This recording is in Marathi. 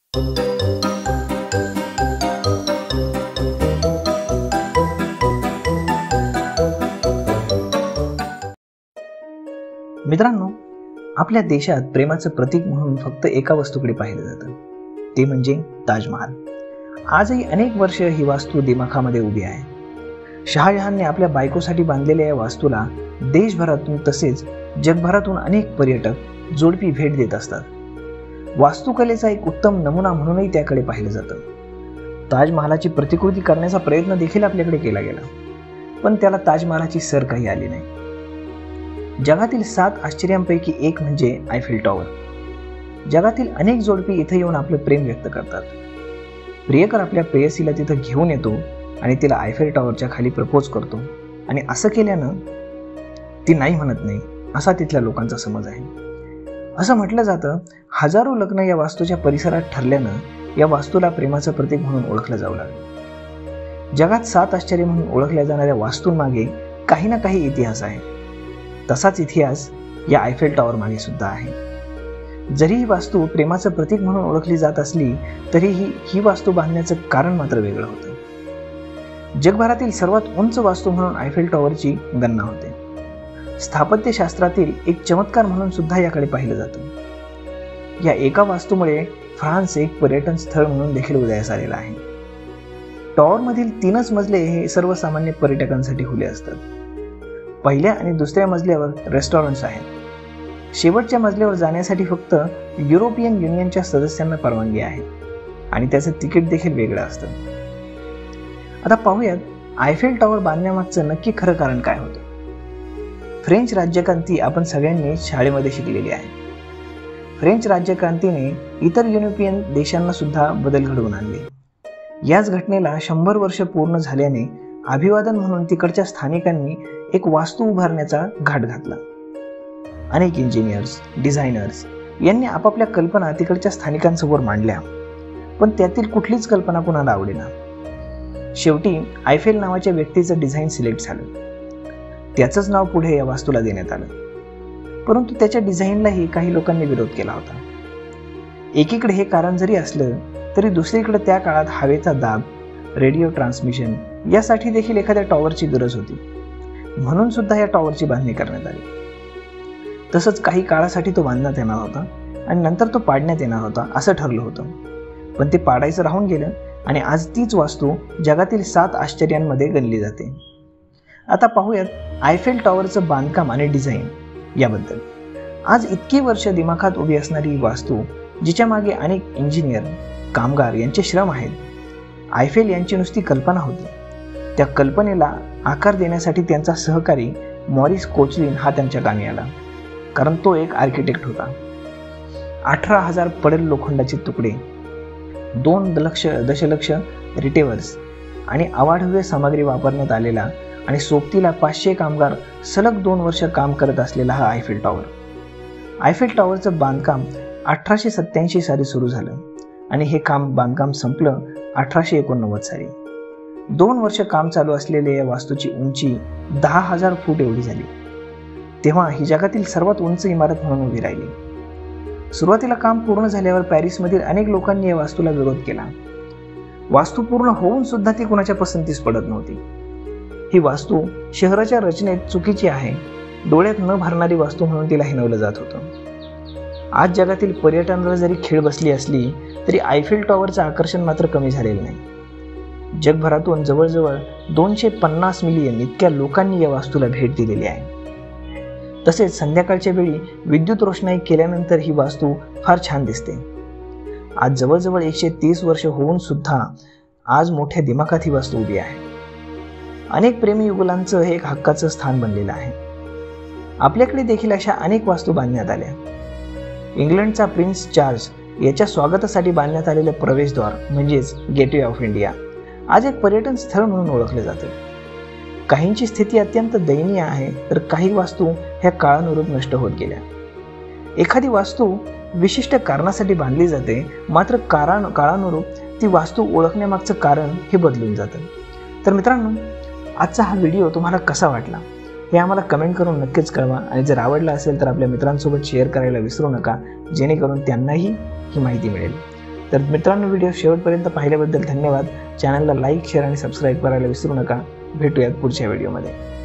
मित्रांनो, आपल्या देशात प्रेमाचं प्रतीक म्हणून फक्त एका वस्तूकडे पाहिलं जातं, ते म्हणजे ताजमहाल. आजही अनेक वर्ष ही वास्तू दिमाखामध्ये उभी आहे. शहाजहानने आपल्या बायकोसाठी बांधलेल्या या वास्तूला देशभरातून तसेच जगभरातून अनेक पर्यटक जोडपी भेट देत असतात. वास्तुकलेचा एक उत्तम नमुना म्हणूनही त्याकडे पाहिलं जातं. ताजमहालाची प्रतिकृती करण्याचा प्रयत्न देखील आपल्याकडे केला गेला, पण त्याला ताजमहालाची सर काही आली नाही. जगातील 7 आश्चर्यांपैकी एक म्हणजे आयफेल टॉवर. जगातील अनेक जोडपी इथे येऊन आपलं प्रेम व्यक्त करतात. प्रियकर आपल्या प्रेयसीला तिथं घेऊन येतो आणि तिला आयफेल टॉवरच्या खाली प्रपोज करतो, आणि असं केल्यानं ती नाही म्हणत नाही असा तिथल्या लोकांचा समज आहे. असं म्हटलं जातं, हजारो लग्न या वास्तूच्या परिसरात ठरल्यानं या वास्तूला प्रेमाचं प्रतीक म्हणून ओळखलं जाऊ लागलं. जगात 7 आश्चर्य म्हणून ओळखल्या जाणाऱ्या वास्तूंमागे काही ना काही इतिहास आहे. तसाच इतिहास या आयफेल टॉवर मागे सुद्धा आहे. जरी ही वास्तू प्रेमाचं प्रतीक म्हणून ओळखली जात असली तरीही ही वास्तू बांधण्याचं कारण मात्र वेगळं होतं. जगभरातील सर्वात उंच वास्तू म्हणून आयफेल टॉवरची गणना होते. स्थापत्यशास्त्रातील एक चमत्कार म्हणून सुद्धा याकडे पाहिलं जातं. या एका वास्तूमुळे फ्रान्स एक पर्यटन स्थळ म्हणून देखील उदयास आलेला आहे. टॉवरमधील 3च मजले हे सर्वसामान्य पर्यटकांसाठी खुले असतात. पहिल्या आणि दुसऱ्या मजल्यावर रेस्टॉरंट्स आहेत. शेवटच्या मजल्यावर जाण्यासाठी फक्त युरोपियन युनियनच्या सदस्यांना परवानगी आहे आणि त्याचं तिकीट देखील वेगळं असतं. आता पाहूयात आयफेल टॉवर बांधण्यामागचं नक्की खरं कारण काय होतं. फ्रेंच राज्यक्रांती आपण सगळ्यांनी शाळेमध्ये शिकलेली आहे. फ्रेंच राज्यक्रांतीने इतर युरोपियन देशांना सुद्धा बदल घडवून आणले. याच घटनेला 100 वर्ष पूर्ण झाल्याने अभिवादन म्हणून तिकडच्या स्थानिकांनी एक वास्तू उभारण्याचा घाट घातला. अनेक इंजिनियर्स, डिझायनर्स यांनी आपापल्या कल्पना तिकडच्या स्थानिकांसमोर मांडल्या, पण त्यातील कुठलीच कल्पना कुणाला आवडेना. शेवटी आयफेल नावाच्या व्यक्तीचं डिझाईन सिलेक्ट झालं. त्याचंच नाव पुढे या वास्तूला देण्यात आलं. परंतु त्याच्या डिझाईनलाही काही लोकांनी विरोध केला होता. एकीकडे हे कारण जरी असलं तरी दुसरीकडे त्या काळात हवेचा दाब, रेडिओ ट्रान्समिशन यासाठी देखील एखाद्या टॉवरची गरज होती, म्हणून सुद्धा या टॉवरची बांधणी करण्यात आली. तसंच काही काळासाठी तो बांधण्यात येणार होता आणि नंतर तो पाडण्यात येणार होता असं ठरलं होतं, पण ते पाडायचं राहून गेलं आणि आज तीच वास्तू जगातील 7 आश्चर्यांमध्ये गणली जाते. आता पाहूयात आयफेल टॉवरचं बांधकाम आणि डिझाईन याबद्दल. आज इतकी वर्ष दिमाखात उभी असणारी ही वास्तू, जिच्या मागे अनेक इंजिनियर, कामगार यांचे श्रम आहेत. आयफेल यांची नुसती कल्पना होती. त्या कल्पनेला आकार देण्यासाठी त्यांचा सहकारी मॉरिस कोचलिन हा त्यांच्या कामी आला, कारण तो एक आर्किटेक्ट होता. 18,000 पडेल लोखंडाचे तुकडे, 2 दशलक्ष रिटेवर्स आणि अवाढव्य सामग्री वापरण्यात आलेला आणि सोबतीला 500 कामगार सलग 2 वर्ष काम करत असलेला हा आयफेल टॉवर. आयफेल टॉवरचं बांधकाम 1887 साली सुरू झालं आणि हे बांधकाम संपलं 1889 साली. 2 वर्ष काम चालू असलेल्या या वास्तूची उंची 10,000 फूट एवढी झाली. तेव्हा ही जगातील सर्वात उंच इमारत म्हणून उभी राहिली. सुरुवातीला काम पूर्ण झाल्यावर पॅरिसमधील अनेक लोकांनी या वास्तूला विरोध केला. वास्तू पूर्ण होऊन सुद्धा ती कुणाच्या पसंतीस पडत नव्हती. ही वास्तू शहराच्या रचनेत चुकीची आहे, डोळ्यात न भरणारी वास्तू म्हणून तिला हिणवलं जात होतं. आज जगातील पर्यटनाला जरी खीळ बसली असली तरी आयफेल टॉवरचं आकर्षण मात्र कमी झालेलं नाही. जगभरातून जवळजवळ 250 मिलियन इतक्या लोकांनी या वास्तूला भेट दिलेली आहे. तसेच संध्याकाळच्या वेळी विद्युत रोषणाई केल्यानंतर ही वास्तू फार छान दिसते. आज जवळजवळ 130 वर्ष होऊन सुद्धा आज मोठ्या दिमाखात ही वास्तू उभी आहे. अनेक प्रेमी युगलांचं हे एक हक्काचं स्थान बनलेलं आहे. आपल्याकडे देखील अशा अनेक वास्तू बांधण्यात आल्या. इंग्लंडचा प्रिन्स चार्ल्स याच्या स्वागतासाठी बांधण्यात आलेलं प्रवेशद्वार म्हणजेच गेटवे ऑफ इंडिया आज एक पर्यटन स्थळ म्हणून ओळखले जाते. काहींची स्थिती अत्यंत दयनीय आहे, तर काही वास्तू ह्या काळानुरूप नष्ट होत गेल्या. एखादी वास्तू विशिष्ट कारणासाठी बांधली जाते, मात्र काळानुरूप ती वास्तू ओळखण्यामागचं कारण हे बदलून जातं. तर मित्रांनो, आजचा हा व्हिडिओ तुम्हाला कसा वाटला हे आम्हाला कमेंट करून नक्कीच कळवा, आणि जर आवडला असेल तर आपल्या मित्रांसोबत शेअर करायला विसरू नका, जेणेकरून त्यांनाही ही माहिती मिळेल. तर मित्रांनो, व्हिडिओ शेवटपर्यंत पाहिल्याबद्दल धन्यवाद. चॅनलला लाईक, शेअर आणि सबस्क्राईब करायला विसरू नका. भेटूयात पुढच्या व्हिडिओमध्ये.